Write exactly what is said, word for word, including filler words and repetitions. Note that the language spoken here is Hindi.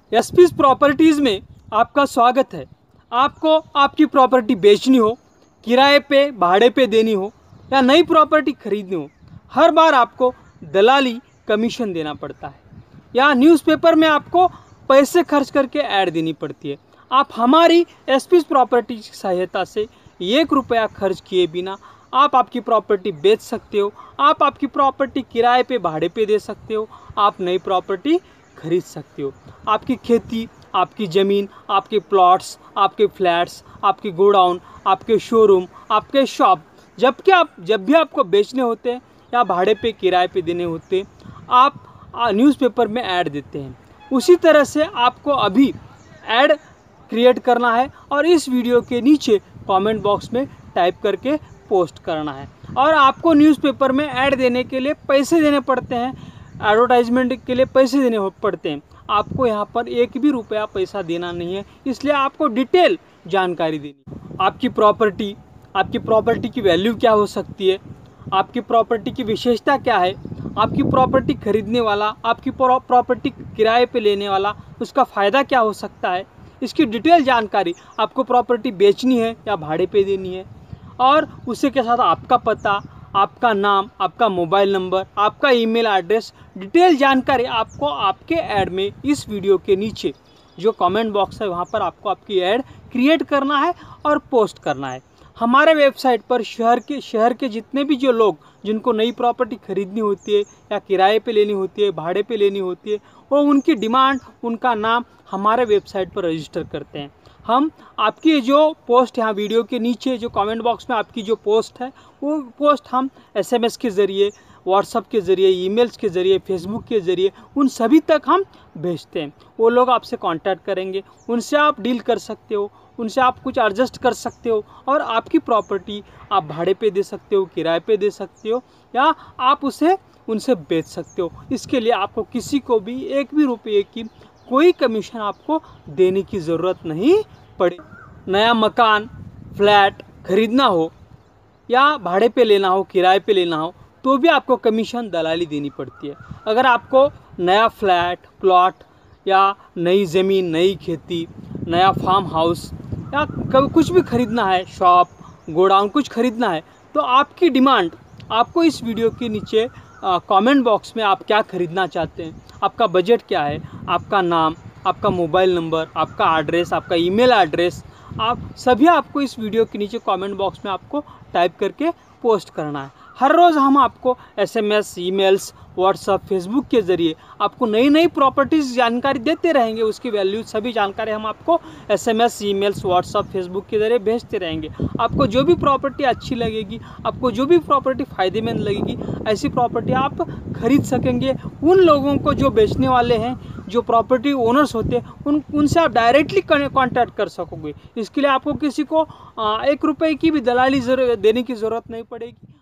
एसपीज प्रॉपर्टीज़ में आपका स्वागत है। आपको आपकी प्रॉपर्टी बेचनी हो, किराए पे भाड़े पे देनी हो या नई प्रॉपर्टी खरीदनी हो, हर बार आपको दलाली कमीशन देना पड़ता है या न्यूज़पेपर में आपको पैसे खर्च करके ऐड देनी पड़ती है। आप हमारी एसपीज प्रॉपर्टी की सहायता से एक रुपया खर्च किए बिना आप आपकी प्रॉपर्टी बेच सकते हो। आप आपकी प्रॉपर्टी किराए पे भाड़े पे दे सकते हो। आप नई प्रॉपर्टी खरीद सकते हो। आपकी खेती, आपकी ज़मीन, आपके प्लॉट्स, आपके फ्लैट्स, आपके गोडाउन, आपके शोरूम, आपके शॉप, जबकि आप जब भी आपको बेचने होते हैं या भाड़े पे किराए पे देने होते आप न्यूज़पेपर में ऐड देते हैं। उसी तरह से आपको अभी ऐड क्रिएट करना है और इस वीडियो के नीचे कमेंट बॉक्स में टाइप करके पोस्ट करना है। और आपको न्यूज़पेपर में ऐड देने के लिए पैसे देने पड़ते हैं, एडवर्टाइजमेंट के लिए पैसे देने पड़ते हैं। आपको यहाँ पर एक भी रुपया पैसा देना नहीं है, इसलिए आपको डिटेल जानकारी देनी है। आपकी प्रॉपर्टी आपकी प्रॉपर्टी की वैल्यू क्या हो सकती है, आपकी प्रॉपर्टी की विशेषता क्या है, आपकी प्रॉपर्टी खरीदने वाला, आपकी प्रॉपर्टी किराए पे लेने वाला, उसका फ़ायदा क्या हो सकता है, इसकी डिटेल जानकारी। आपको प्रॉपर्टी बेचनी है या भाड़े पे देनी है, और उसी के साथ आपका पता, आपका नाम, आपका मोबाइल नंबर, आपका ईमेल एड्रेस, डिटेल जानकारी आपको आपके ऐड में इस वीडियो के नीचे जो कमेंट बॉक्स है वहाँ पर आपको आपकी ऐड क्रिएट करना है और पोस्ट करना है। हमारे वेबसाइट पर शहर के शहर के जितने भी जो लोग जिनको नई प्रॉपर्टी खरीदनी होती है या किराए पे लेनी होती है, भाड़े पे लेनी होती है, वो उनकी डिमांड, उनका नाम हमारे वेबसाइट पर रजिस्टर करते हैं। हम आपकी जो पोस्ट यहाँ वीडियो के नीचे जो कमेंट बॉक्स में आपकी जो पोस्ट है वो पोस्ट हम एसएमएस के ज़रिए, व्हाट्सएप के ज़रिए, ईमेल्स के ज़रिए, फेसबुक के ज़रिए उन सभी तक हम भेजते हैं। वो लोग आपसे कांटेक्ट करेंगे, उनसे आप डील कर सकते हो, उनसे आप कुछ एडजस्ट कर सकते हो और आपकी प्रॉपर्टी आप भाड़े पे दे सकते हो, किराए पे दे सकते हो या आप उसे उनसे बेच सकते हो। इसके लिए आपको किसी को भी एक भी रुपये की कोई कमीशन आपको देने की ज़रूरत नहीं पड़े। नया मकान, फ्लैट खरीदना हो या भाड़े पे लेना हो, किराए पे लेना हो, तो भी आपको कमीशन दलाली देनी पड़ती है। अगर आपको नया फ्लैट, प्लॉट या नई ज़मीन, नई खेती, नया फार्म हाउस या कुछ भी खरीदना है, शॉप, गोडाउन कुछ खरीदना है, तो आपकी डिमांड आपको इस वीडियो के नीचे कमेंट बॉक्स में आप क्या खरीदना चाहते हैं, आपका बजट क्या है, आपका नाम, आपका मोबाइल नंबर, आपका एड्रेस, आपका ईमेल एड्रेस, आप सभी आपको इस वीडियो के नीचे कमेंट बॉक्स में आपको टाइप करके पोस्ट करना है। हर रोज़ हम आपको एसएमएस, ईमेल्स, व्हाट्सएप, फेसबुक के ज़रिए आपको नई नई प्रॉपर्टीज़ जानकारी देते रहेंगे। उसकी वैल्यू सभी जानकारी हम आपको एसएमएस, ईमेल्स, व्हाट्सएप, फेसबुक के ज़रिए भेजते रहेंगे। आपको जो भी प्रॉपर्टी अच्छी लगेगी, आपको जो भी प्रॉपर्टी फ़ायदेमंद लगेगी, ऐसी प्रॉपर्टी आप खरीद सकेंगे। उन लोगों को जो बेचने वाले हैं, जो प्रॉपर्टी ओनर्स होते हैं, उन उनसे आप डायरेक्टली कॉन्टैक्ट कर सकोगे। इसके लिए आपको किसी को एक रुपये की भी दलाली देने की ज़रूरत नहीं पड़ेगी।